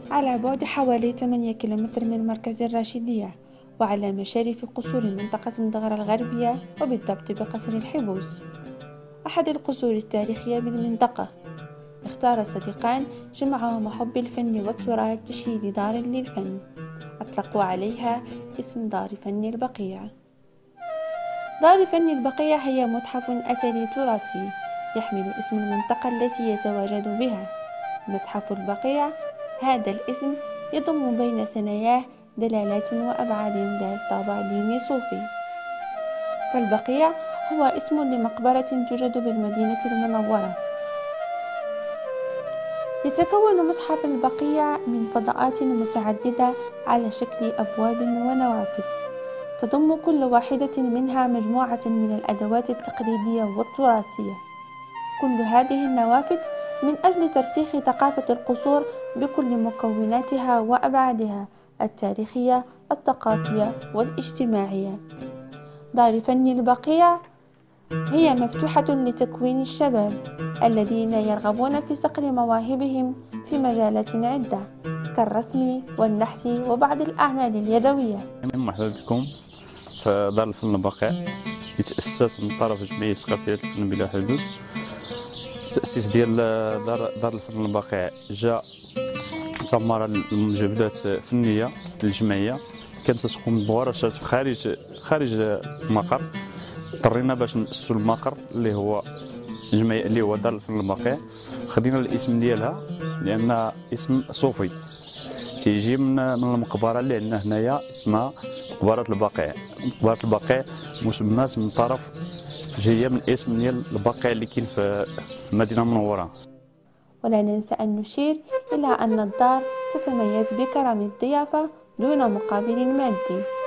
على بعد حوالي 8 كيلومتر من مركز الرشيدية، وعلى مشارف قصور منطقة زغرة الغربية، وبالضبط بقصر الحبوس، أحد القصور التاريخية بالمنطقة. اختار صديقان جمعهم حب الفن والتراث تشييد دار للفن، أطلقوا عليها اسم دار فن البقيع. دار فن البقيع هي متحف أثري تراثي يحمل اسم المنطقة التي يتواجد بها. متحف البقيع، هذا الاسم يضم بين ثناياه دلالات وأبعاد ذات طابع ديني صوفي. فالبقيع هو اسم لمقبرة توجد بالمدينة المنورة. يتكون متحف البقيع من فضاءات متعددة على شكل أبواب ونوافذ، تضم كل واحدة منها مجموعة من الأدوات التقليدية والتراثية. كل هذه النوافذ من أجل ترسيخ ثقافة القصور بكل مكوناتها وأبعادها التاريخية، الثقافية والاجتماعية. دار فن البقيع هي مفتوحة لتكوين الشباب الذين يرغبون في صقل مواهبهم في مجالات عدة كالرسم والنحت وبعض الأعمال اليدوية. مرحبا بكم في دار الفن البقيع، يتأسس من طرف جمعية ثقافية الفن بلا حدود. التأسيس ديال دار الفن البقيع جاء ثمرة لمجهودات فنية للجمعية كانت تقوم بورشات في خارج المقر. اضطرينا باش نأسسوا المقر اللي هو الجمعية اللي هو دار الفن البقيع. خدينا الاسم ديالها لأن اسم صوفي تيجي من المقبرة اللي عندنا هنايا اسمها مقبرة البقيع. مقبرة البقيع مسمات من طرف جاية من اسم ديال البقيع اللي كاين في المدينة المنورة. ولا ننسى أن نشير إلى أن الدار تتميز بكرم الضيافة دون مقابل مادي.